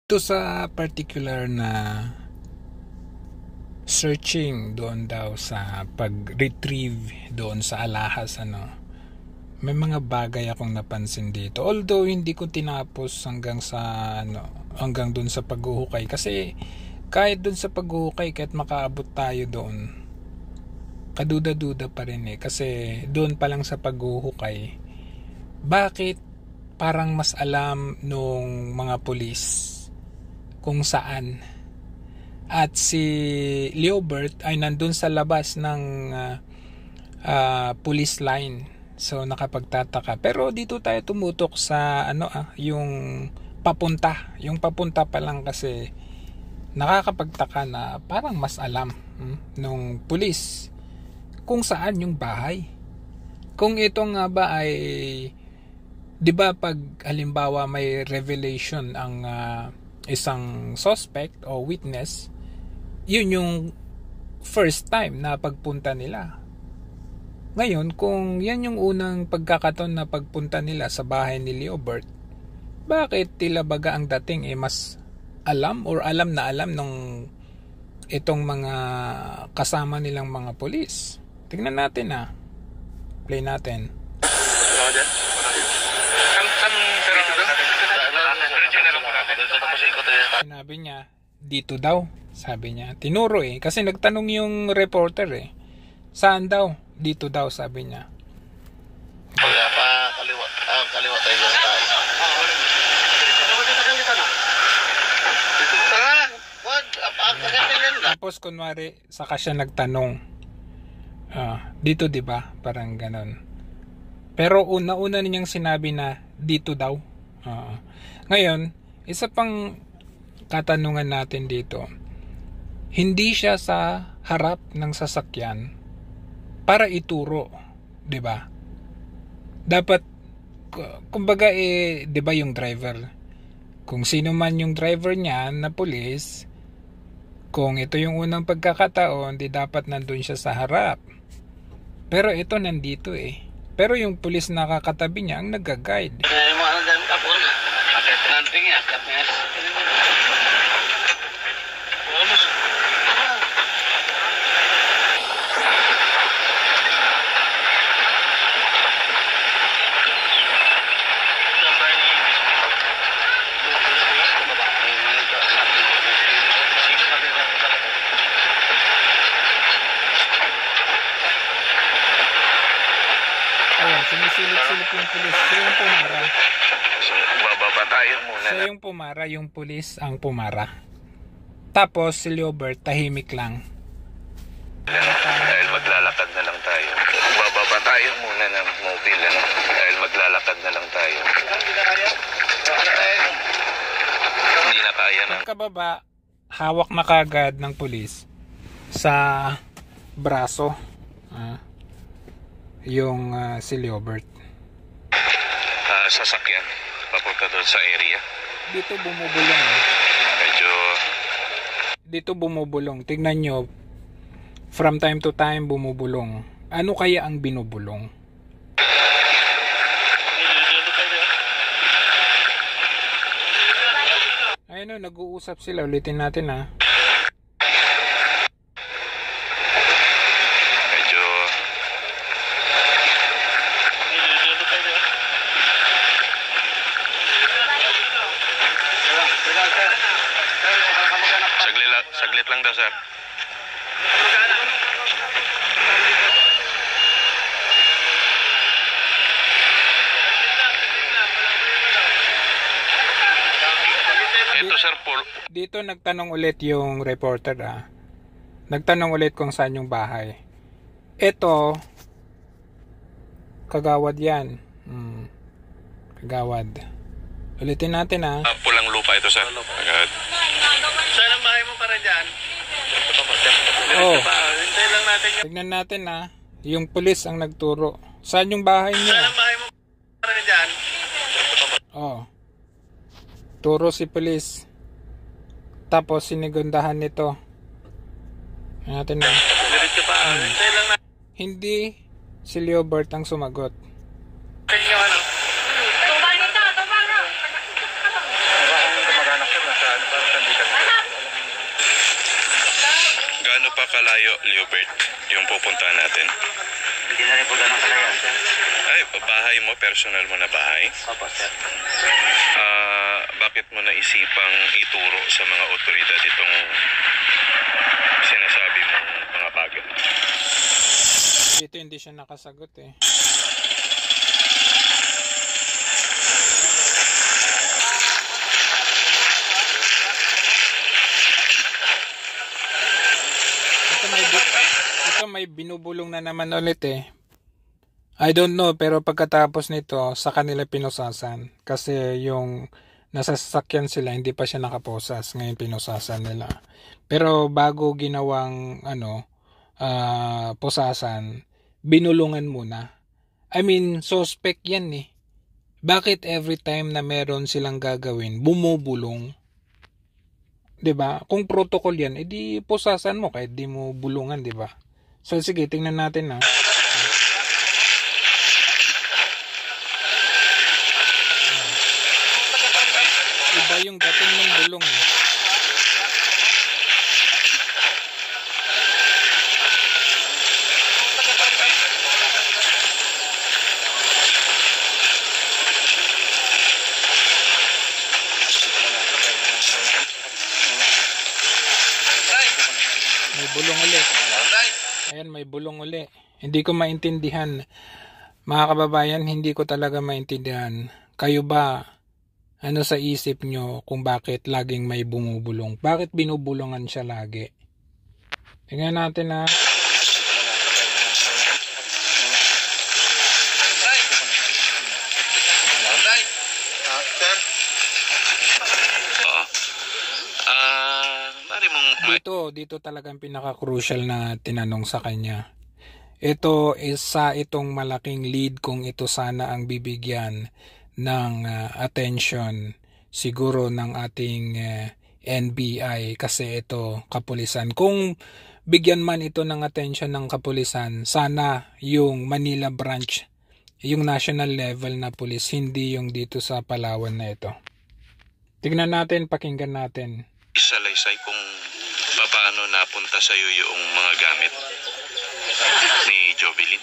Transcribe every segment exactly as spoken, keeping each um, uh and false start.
Ito sa particular na searching doon daw sa pag-retrieve doon sa alahas, ano, may mga bagay akong napansin dito. Although hindi ko tinapos hanggang sa ano, hanggang doon sa paghuhukay kasi kahit doon sa paghuhukay, kahit makaabot tayo doon, kaduda-duda pa rin eh. Kasi doon pa lang sa paghuhukay, bakit parang mas alam nung mga pulis kung saan, at si Leobert ay nandun sa labas ng uh, uh, police line, so nakapagtataka. Pero dito tayo tumutok sa ano ah, yung papunta yung papunta pa lang, kasi nakakapagtaka na parang mas alam hmm, nung pulis kung saan yung bahay. Kung ito nga ba ay, di ba, pag halimbawa may revelation ang uh, isang suspect o witness, yun yung first time na pagpunta nila. Ngayon, kung yan yung unang pagkakataon na pagpunta nila sa bahay ni Leobert, bakit tila baga ang dating eh mas alam or alam na alam nung itong mga kasama nilang mga pulis? Tingnan natin ah. Play natin. Sinabi niya, dito daw. Sabi niya, tinuro eh. Kasi nagtanong yung reporter eh. Saan daw? Dito daw, sabi niya. Kaya pa kaliwa, ah, kaliwa tayo dyan tayo. Tapos kunwari, saka siya nagtanong. Ah, dito 'di ba? Parang ganon. Pero una-una niyang sinabi na dito daw. Uh, ngayon, isa pang katanungan natin dito. Hindi siya sa harap ng sasakyan para ituro, 'di ba? Dapat kumbaga eh, 'di ba, yung driver, kung sino man yung driver niya na pulis, kung ito yung unang pagkakataon, di dapat nandun siya sa harap. Pero ito nandito eh. Pero yung pulis na kakatabi niya ang nag-guide. Sinisilip-silip yung pulis. Siya yung pumara. Bababa tayo muna. Siya yung pumara, yung pulis ang pumara. Tapos si Leobert tahimik lang. Dahil maglalakad na lang tayo. Bababa tayo muna ng mobile, ano? Dahil maglalakad na lang tayo. Hindi na kaya na. Pagkababa, hawak na kagad ng pulis sa braso. Ah. Yung uh, si Leobert. Uh, sasakyan papunta doon sa area. Dito bumubulong eh. Medyo dito bumubulong. Tignan nyo, from time to time bumubulong. Ano kaya ang binubulong? Ayun o, nag-uusap sila. Ulitin natin ha. Saglit lang daw, sir. Ito, sir, Paul. Dito nagtanong ulit yung reporter ah. Nagtanong ulit kung saan yung bahay. Ito, Kagawad yan. Hmm. Kagawad. Ulitin natin ah. Uh, pulang lupa ito, sir. Agad. Saan ang bahay mo para dyan? Oh. Hintayin lang natin yung... Tignan natin ah. Yung pulis ang nagturo. Saan yung bahay niya? Saan ang bahay mo para dyan? Oh. Turo si pulis. Tapos sinigundahan nito. Natin na. Diretso pa. Hintayin lang natin. Hindi si Leobert ang sumagot. Yung ano? Tumbahan ito, tumbahan. Tumbahan. Tumbahan. Tumbahan. Gaano pa kalayo, Leobert, yung pupuntahan natin? Hindi na rin po ganun kalayo, sir. Ay, bahay mo, personal mo na bahay? Opo, sir. Ah, bakit mo naisipang ituro sa mga otoridad itong sinasabi mong mga bagay? Dito hindi siya nakasagot eh. Ito may, ito may binubulong na naman ulit eh. I don't know, pero pagkatapos nito sa kanila pinusasan kasi yung nasa sasakyan sila hindi pa siya nakaposas, ngayon pinusasan nila. Pero bago ginawang ano uh, posasan, binulungan muna. I mean, suspect yan eh. Bakit every time na meron silang gagawin, bumubulong? 'Di ba? Kung protocol yan, edi posasan mo kahit di mo bulungan, 'di ba? So sige, tingnan natin na. Iba yung dating ng bulong eh. May bulong uli. Ayan, may bulong uli. Hindi ko maintindihan. Mga kababayan, hindi ko talaga maintindihan. Kayo ba, ano sa isip nyo kung bakit laging may bumubulong? Bakit binubulungan siya lagi? Tingnan natin na. Dito, dito talagang pinaka-crucial na tinanong sa kanya. Ito isa itong malaking lead kung ito sana ang bibigyan ng uh, attention siguro ng ating uh, N B I kasi ito kapulisan. Kung bigyan man ito ng attention ng kapulisan, sana yung Manila branch, yung national level na pulis, hindi yung dito sa Palawan na ito. Tignan natin, pakinggan natin. Isalaysay kung paano napunta sa iyo yung mga gamit ni Jovelyn?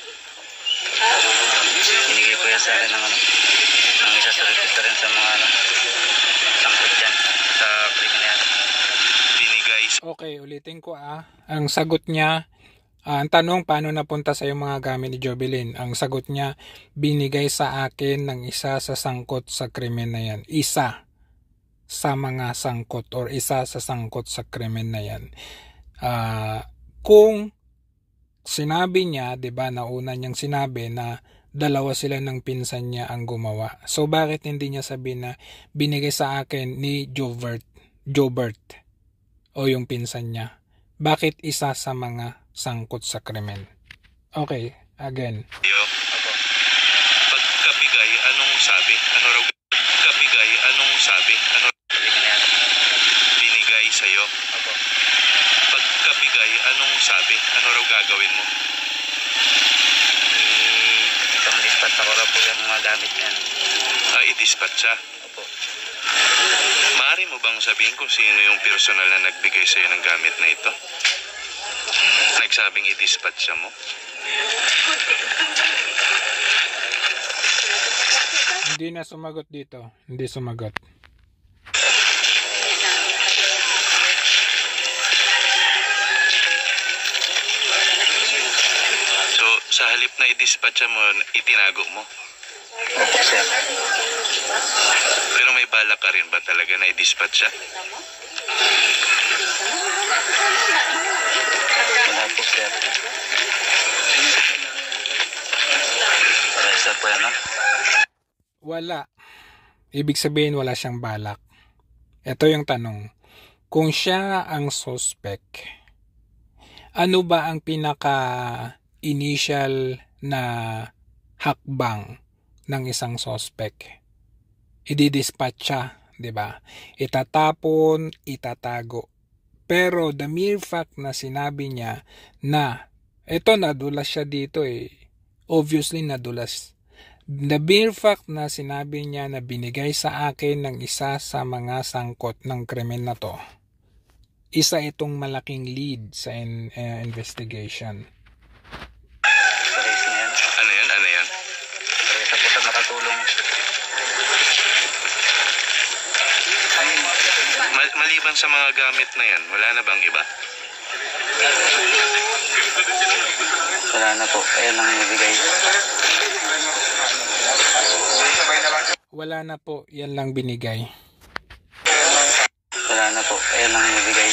Hinigay ko yan sa akin ng, ng isa sa reporter rin sa mga ano, sangkot dyan sa kriminal. Binigay. Okay, ulitin ko ah. Ang sagot niya, ah, ang tanong paano napunta sa yung mga gamit ni Jovelyn? Ang sagot niya, binigay sa akin ng isa sa sangkot sa krimen na yan. Isa sa mga sangkot or isa sa sangkot sa krimen na yan. Uh, kung sinabi niya, 'di ba, nauna niyang sinabi na dalawa sila ng pinsan niya ang gumawa. So bakit hindi niya sabihin na binigay sa akin ni Jobert, Jobert o yung pinsan niya? Bakit isa sa mga sangkot sa krimen? Okay, again. Pagkabigay, anong sabi? Ano raw kabigay, anong sabi? Ano binigay sa'yo? Opo. Pagkabigay, anong sabi? Ano raw gagawin mo? Hmm, itong dispatch ako raw po yung mga gamit niyan. Ah, i-dispatch siya? Opo. Maaari mo bang sabihin kung sino yung personal na nagbigay sa'yo ng gamit na ito? Nagsabing i-dispatch siya mo? Hindi na sumagot dito. Hindi sumagot. So, sa halip na i-dispatch mo, itinago mo? Opo, sir. Pero may balak ka rin ba talaga na i-dispatch siya? Wala po, sir. Para isa po yan, no? Wala. Ibig sabihin wala siyang balak. Ito yung tanong. Kung siya ang suspect, ano ba ang pinaka-initial na hakbang ng isang suspect? I-dispatch siya, 'di ba? Itatapon, itatago. Pero the mere fact na sinabi niya na eto, nadulas siya dito eh. Obviously nadulas. The mere fact na sinabi niya na binigay sa akin ng isa sa mga sangkot ng krimen na to, isa itong malaking lead sa in, uh, investigation. Sa case na yan. Ano yan? Ano yan? Kaya isa po sa nakatulong. Ma- maliban sa mga gamit na yan, wala na bang iba? Wala na po. Ayan lang yung ibigay. Wala na po, yan lang binigay. Wala na po. Ayan lang yung ibigay.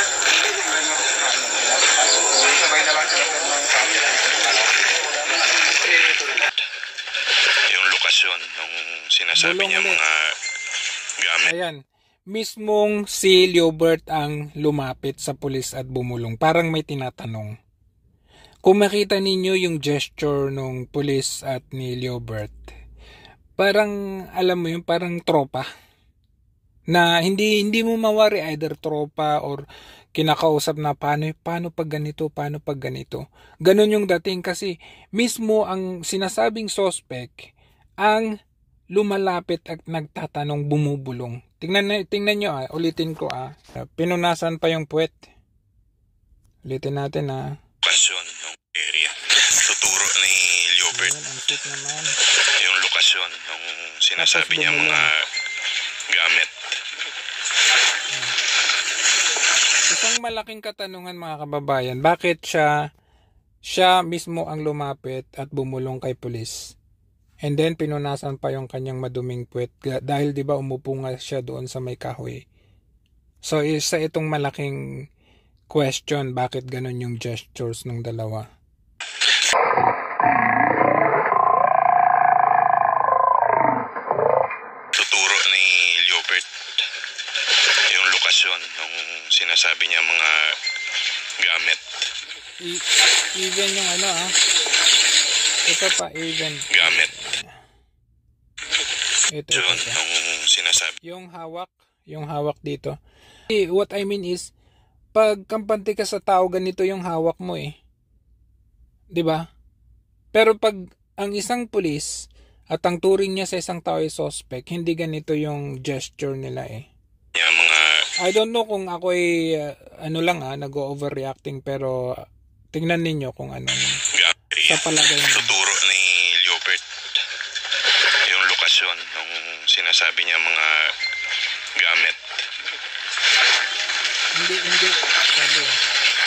Yung lokasyon nung sinasabi Bulong niya ulit. mga gamit. Ayan, mismong si Leobert ang lumapit sa pulis at bumulong. Parang may tinatanong. Kung makita ninyo yung gesture nung pulis at ni Leobert, parang alam mo yun, parang tropa. Na hindi hindi mo mawari either tropa or kinakausap na paano, paano pag ganito, paano pag ganito. Ganon yung dating kasi mismo ang sinasabing suspect ang lumalapit at nagtatanong, bumubulong. Tingnan, tingnan nyo ah, ulitin ko ah. Pinunasan pa yung puwet. Ulitin natin ah. Lokasyon ng area. Tuturo ni Leobert Ayan, ang sweet naman. yung lokasyon nung sinasabi Tapos niya bumulong. mga gamit. Isang malaking katanungan mga kababayan, bakit siya siya mismo ang lumapit at bumulong kay pulis? And then pinunasan pa yung kanyang maduming puwet dahil 'di ba umupo nga siya doon sa may kahoy. So isa itong malaking question, bakit ganun yung gestures ng dalawa? Tuturo ni Leobert yung lokasyon nung sinasabi niya mga gamit. E- even yung ano ah. Ito pa even. Gamit. Ito, ito, Yun ito. nung sinasabi. Yung hawak, yung hawak dito. Eh, what I mean is, pag kampante ka sa tao, ganito yung hawak mo eh. 'Di ba? Pero pag ang isang pulis at ang turing niya sa isang tao ay suspect, hindi ganito yung gesture nila eh. Niya mga I don't know kung ako ay uh, ano lang ah, nag-overreacting, pero tingnan ninyo kung anong gamit. sa palagay niyo. Tuturo ni Leobert yung lokasyon nung sinasabi niya mga gamit. Hindi, hindi. Sabi eh.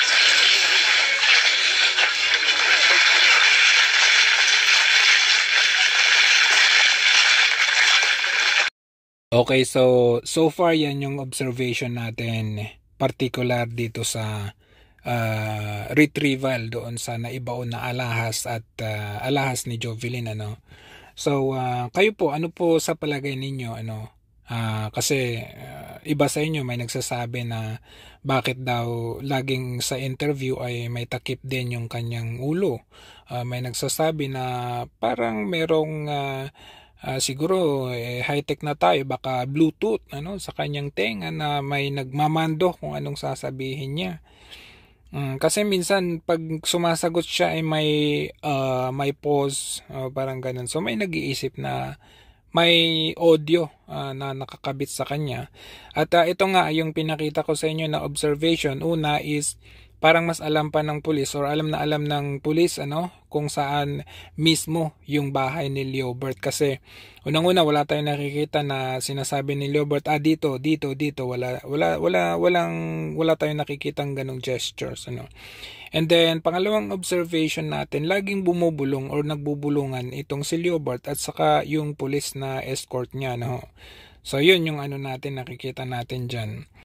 Okay, so so far yan yung observation natin, particular dito sa uh, retrieval doon sa naibaon na alahas at uh, alahas ni Jovelyn, ano. So uh, kayo po, ano po sa palagay ninyo, ano? Uh, kasi uh, iba sa inyo may nagsasabi na bakit daw laging sa interview ay may takip din yung kanyang ulo. Uh, may nagsasabi na parang merong uh, Uh, siguro eh, high-tech na tayo, baka Bluetooth ano sa kanyang tenga na may nagmamando kung anong sasabihin niya. Um, kasi minsan pag sumasagot siya ay may uh, may pause, uh, parang ganun. So may nag-iisip na may audio uh, na nakakabit sa kanya. At uh, ito nga yung pinakita ko sa inyo na observation. Una is parang mas alam pa ng pulis or alam na alam ng pulis ano kung saan mismo yung bahay ni Leobert, kasi unang-una wala tayong nakikita na sinasabi ni Leobert ah dito dito dito wala wala wala walang wala tayong nakikitang ganong gestures ano. And then pangalawang observation natin, laging bumubulong or nagbubulungan itong si Leobert at saka yung pulis na escort niya no. So yun yung ano natin nakikita natin diyan.